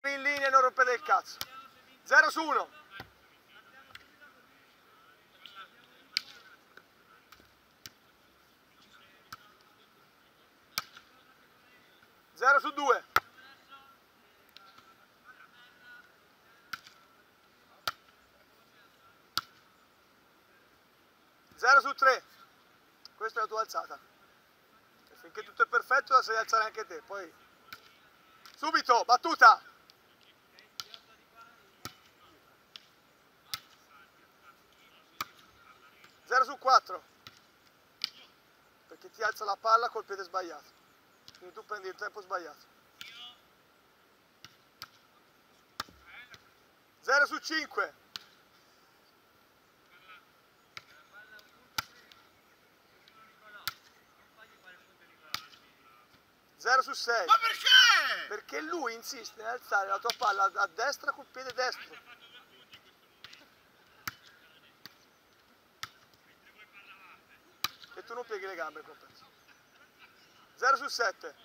In linea, non rompete il cazzo. 0 su 1. 0 su 2. 0 su 3. Questa è la tua alzata. E finché tutto è perfetto la sai alzare anche te. Poi subito, battuta. 0 su 4. Perché ti alza la palla col piede sbagliato. Quindi tu prendi il tempo sbagliato. 0 su 5. 0 su 6. Ma perché? Perché lui insiste nell'alzare la tua palla a destra col piede destro. E tu non pieghi le gambe in compenso. 0 su 7.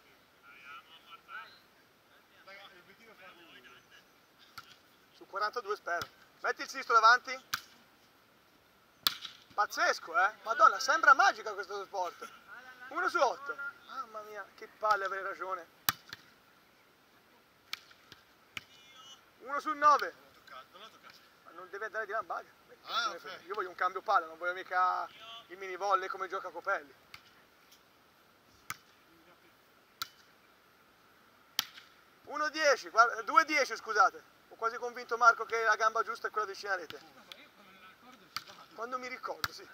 Su 42 spero. Metti il sinistro davanti. Pazzesco, eh? Madonna, sembra magica questo sport. 1 su 8. Mamma mia, che palle avere ragione. 1 su 9. Ma non deve andare di là in bagno. Okay. Io voglio un cambio palla, non voglio mica il mini volley come gioca a Copelli. 1-10, 2-10 scusate. Ho quasi convinto Marco che la gamba giusta è quella vicina a rete. Quando mi ricordo, sì.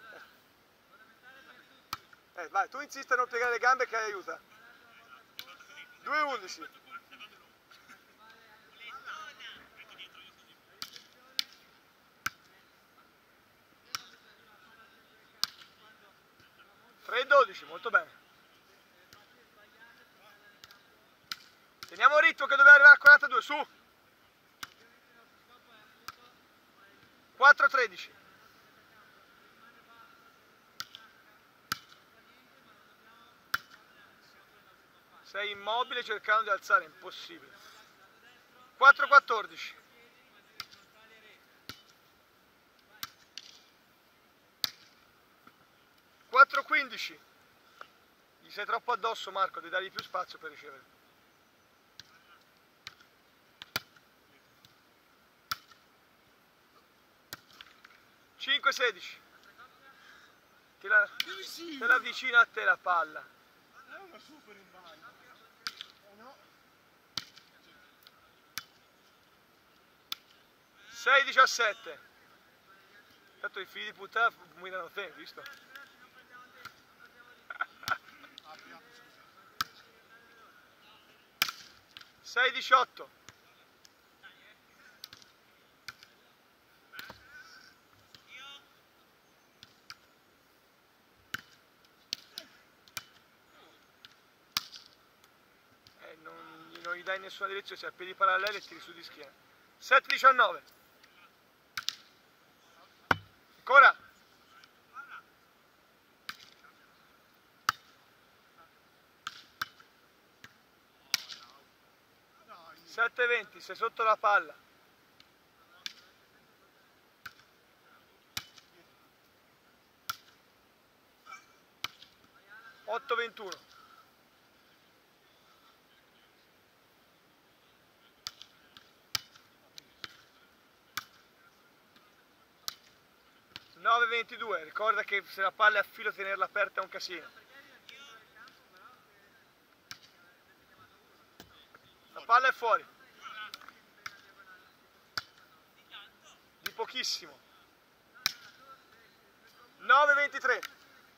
Vai, tu insisti a non piegare le gambe che aiuta. 2-11. Molto bene. Teniamo il ritmo che doveva arrivare a 42, su. 4-13. Sei immobile cercando di alzare, impossibile. 4-14. 4-15. Gli sei troppo addosso Marco, devi dargli più spazio per ricevere. 5-16. Te la avvicina a te la palla. È una super in bagno. No. 6-17. Tanto i figli di puttana guidano te, visto? 6-18. Non gli dai nessuna direzione, sei a piedi paralleli e tiri su di schiena. 7-19. Ancora. 7-20, sei sotto la palla. 8-21. 9-22, ricorda che se la palla è a filo tenerla aperta è un casino. La palla è fuori. Di pochissimo. 9-23.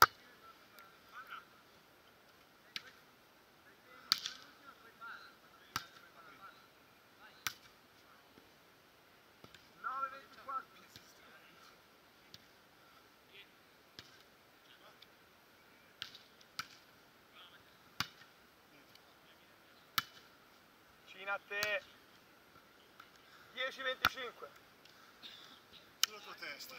9-24. A te. 10-25. Sulla tua testa.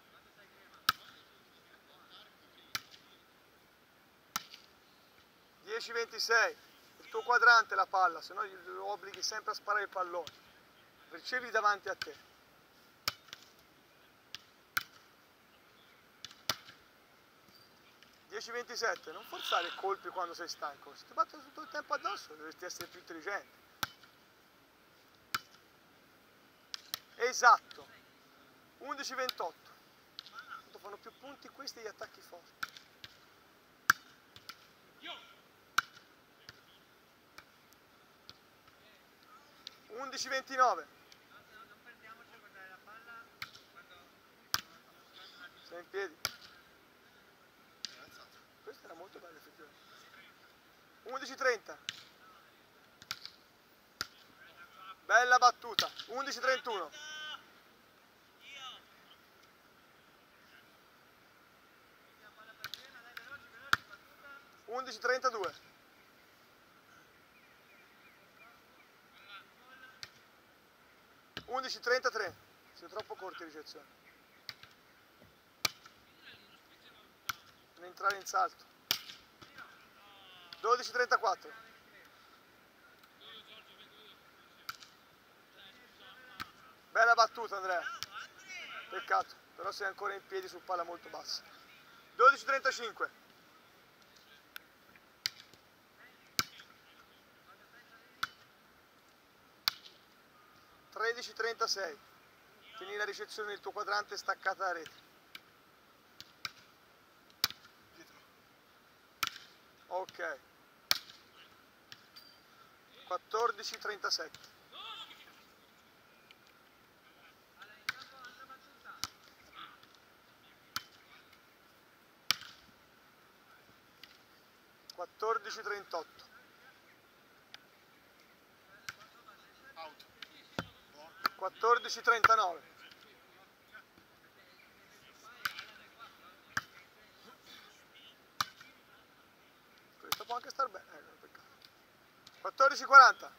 10-25. 10-26, il tuo quadrante la palla, se no lo obblighi sempre a sparare il pallone. Ricevi davanti a te. 10-27, non forzare i colpi quando sei stanco, se ti battono tutto il tempo addosso dovresti essere più intelligente. Esatto, 11-28, quando fanno più punti questi gli attacchi forti. 11-29. Sei in piedi. Questo era molto bello effettivamente. 11-30. Bella battuta. 11-31. 11-32. 11-33. Sei troppo corti in ricezione. Non entrare in salto. 12-34. Bella battuta Andrea. Peccato, però sei ancora in piedi su palla molto bassa. 12-35. 13-36. Tieni la ricezione del tuo quadrante staccata da rete. Ok. 14-37. Quattordici 38. Out. 14 39. Questo può anche star bene, peccato. 14 40.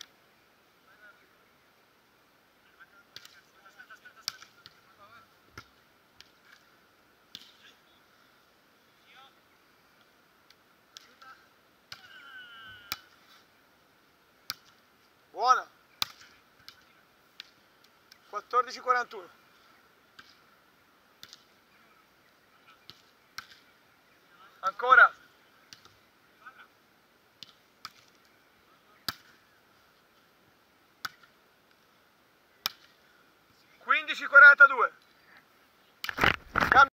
Buona. 14-41. Ancora. 15-42.